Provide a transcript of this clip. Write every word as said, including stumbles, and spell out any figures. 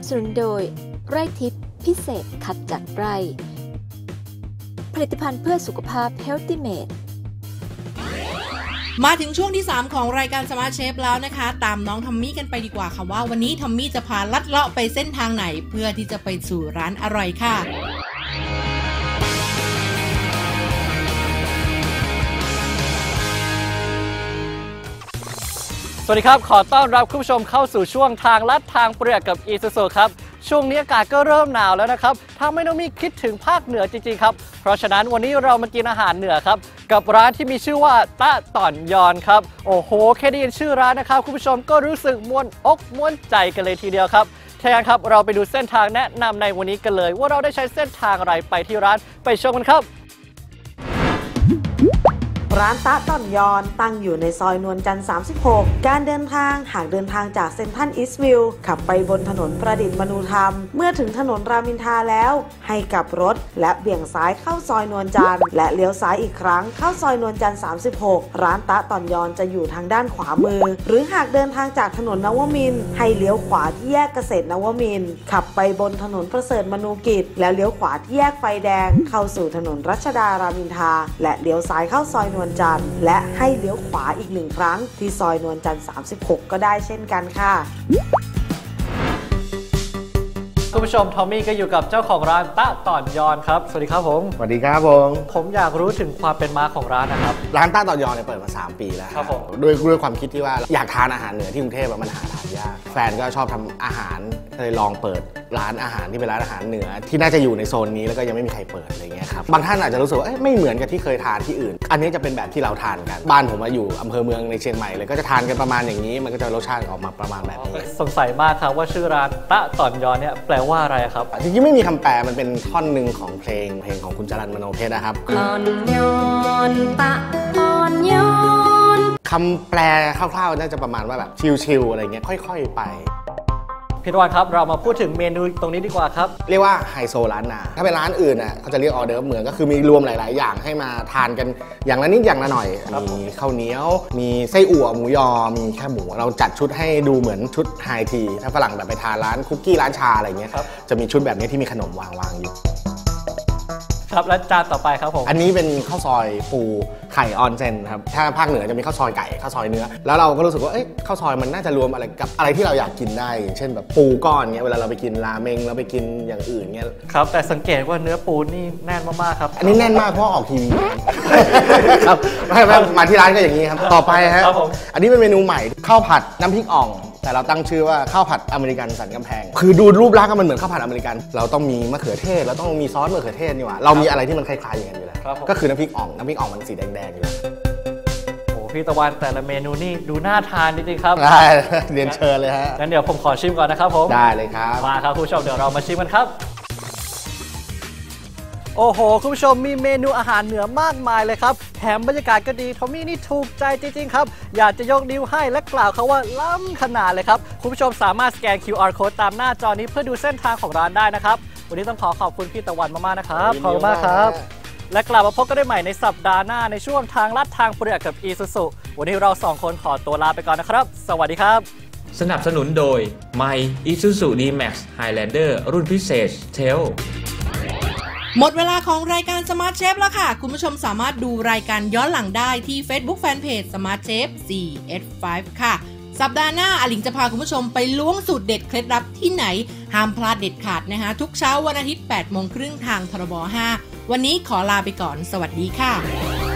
สนุนโดยไร่ทิพย์พิเศษคัดจากไร่ผลิตภัณฑ์เพื่อสุขภาพ Healthy Made มาถึงช่วงที่สามของรายการ Smart Chef แล้วนะคะตามน้องทอมมี่กันไปดีกว่าค่ะว่าวันนี้ทอมมี่จะพาลัดเลาะไปเส้นทางไหนเพื่อที่จะไปสู่ร้านอร่อยค่ะสวัสดีครับขอต้อนรับคุณผู้ชมเข้าสู่ช่วงทางลัดทางเปลือกกับอีซูซูครับช่วงนี้อากาศก็เริ่มหนาวแล้วนะครับทำให้น้องมี่คิดถึงภาคเหนือจริงๆครับเพราะฉะนั้นวันนี้เรามากินอาหารเหนือครับกับร้านที่มีชื่อว่าตะต่อนยอนครับโอ้โหแค่ได้ยินชื่อร้านนะครับคุณผู้ชมก็รู้สึกม่วนอกม่วนใจกันเลยทีเดียวครับถ้าอย่างนั้นครับเราไปดูเส้นทางแนะนำในวันนี้กันเลยว่าเราได้ใช้เส้นทางอะไรไปที่ร้านไปชมกันครับร้านตะต่อนยอนตั้งอยู่ในซอยนวลจันทร์สามสิบหกการเดินทางหากเดินทางจากเซ็นทรัลอีสต์วิวขับไปบนถนนประดิษฐ์มนูธรรมเมื่อถึงถนนรามอินทราแล้วให้กลับรถและเบี่ยงซ้ายเข้าซอยนวลจันทร์และเลี้ยวซ้ายอีกครั้งเข้าซอยนวลจันทร์สามสิบหกร้านตะต่อนยอนจะอยู่ทางด้านขวามือหรือหากเดินทางจากถนนนวมินทร์ให้เลี้ยวขวาที่แยกเกษตรนวมินทร์ขับไปบนถนนประเสริฐมนูกิจแล้วเลี้ยวขวาที่แยกไฟแดงเข้าสู่ถนนรัชดารามอินทราและเลี้ยวซ้ายเข้าซอยนวลจันทร์และให้เลี้ยวขวาอีกหนึ่งครั้งที่ซอยนวลจันทร์สามสิบหกก็ได้เช่นกันค่ะคุณผู้ชมทอมมี่ก็อยู่กับเจ้าของร้านตะต่อนยอนครับสวัสดีครับผมสวัสดีครับผมผมอยากรู้ถึงความเป็นมาของร้านนะครับร้านตะต่อนยอนเนี่ยเปิดมาสามปีแล้วครับผมด้วยด้วยความคิดที่ว่าอยากทานอาหารเหนือที่กรุงเทพมันหาทานยากแฟนก็ชอบทำอาหารเลยลองเปิดร้านอาหารที่เป็นร้านอาหารเหนือที่น่าจะอยู่ในโซนนี้แล้วก็ยังไม่มีใครเปิดอะไรเงี้ยครับบางท่านอาจจะรู้สึกว่าไม่เหมือนกับที่เคยทานที่อื่นอันนี้จะเป็นแบบที่เราทานกันบ้านผมมาอยู่อำเภอเมืองในเชียงใหม่เลยก็จะทานกันประมาณอย่างนี้มันก็จะรสชาติออกมาประมาณแบบนี้สงสัยมากครับว่าชื่อร้านตะต่อนยอนเนี่ยแปลว่าอะไรครับจริงๆไม่มีคำแปลมันเป็นท่อนหนึ่งของเพลงเพลงของคุณจรัญมโนเพชรนะครับต่อนยอนตะต่อนยอนคำแปลคร่าวๆน่าจะประมาณว่าแบบชิลๆอะไรเงี้ยค่อยๆไปพี่ตะวันครับเรามาพูดถึงเมนูตรงนี้ดีกว่าครับเรียกว่าไฮโซล้านนาถ้าเป็นร้านอื่นอ่ะเขาจะเรียกออเดิร์ฟเหมือนก็คือมีรวมหลายๆอย่างให้มาทานกันอย่างละนิดอย่างละหน่อยมีข้าวเหนียวมีไส้อั่วหมูยอมีแค่หมูเราจัดชุดให้ดูเหมือนชุดไฮทีถ้าฝรั่งแบบไปทานร้านคุกกี้ร้านชาอะไรเงี้ยจะมีชุดแบบนี้ที่มีขนมวางๆอยู่ครับและจานต่อไปครับผมอันนี้เป็นข้าวซอยปูไข่ออนเซนครับถ้าภาคเหนือจะมีข้าวซอยไก่ข้าวซอยเนื้อแล้วเราก็รู้สึกว่าเอ้ยข้าวซอยมันน่าจะรวมอะไรกับอะไรที่เราอยากกินได้เช่นแบบปูก้อนเงี้ยเวลาเราไปกินราเมงเราไปกินอย่างอื่นเงี้ยครับแต่สังเกตว่าเนื้อปูนี่แน่นมากๆครับอันนี้แน่นมากเพราะออกทีวีครับไม่ไม่มาที่ร้านก็อย่างนี้ครับต่อไปฮะอันนี้เป็นเมนูใหม่ข้าวผัดน้ำพริกอ่องแต่เราตั้งชื่อว่าข้าวผัดอเมริกันสันกำแพงคือดูรูปลักษณ์มันเหมือนข้าวผัดอเมริกันเราต้องมีมะเขือเทศเราต้องมีซอสมะเขือเทศนี่หว่าเรามีอะไรที่มันคล้ายๆอย่างนั้นอยู่แล้วก็คือน้ำพริกอ่องน้ำพริกอ่องมันสีแดงๆอยู่โอ้พี่ตะวันแต่ละเมนูนี่ดูน่าทานจริงๆครับได้เรียนเชิญเลยฮะงั้นเดี๋ยวผมขอชิมก่อนนะครับผมได้เลยครับมาครับคุณผู้ชมเดี๋ยวเรามาชิมกันครับโอ้โหคุณผู้ชมมีเมนูอาหารเหนือมากมายเลยครับแถมบรรยากาศก็ดีทอมมี่นี่ถูกใจจริงๆครับอยากจะยกนิ้วให้และกล่าวเขาว่าล้ำขนาดเลยครับคุณผู้ชมสามารถสแกน คิว อาร์ Code ตามหน้าจอนี้เพื่อดูเส้นทางของร้านได้นะครับวันนี้ต้องขอขอบคุณพี่ตะวันมากๆนะครับขอบคุณมากครับและกลับมาพบกันได้ใหม่ในสัปดาห์หน้าในช่วงทางลัดทางเปลือกกับอีซูซูวันนี้เราสองคนขอตัวลาไปก่อนนะครับสวัสดีครับสนับสนุนโดย ไมค์ Isuzu D-Max Highlander รุ่นพิเศษ เทลหมดเวลาของรายการ Smart Chef แล้วค่ะคุณผู้ชมสามารถดูรายการย้อนหลังได้ที่ Facebook Fanpage Smart Chef โฟร์ เอส ไฟว์ ค่ะสัปดาห์หน้าอลิงจะพาคุณผู้ชมไปล้วงสูตรเด็ดเคล็ดลับที่ไหนห้ามพลาดเด็ดขาดนะคะทุกเช้าวันอาทิตย์ แปดโมงครึ่งทางทรบห้าวันนี้ขอลาไปก่อนสวัสดีค่ะ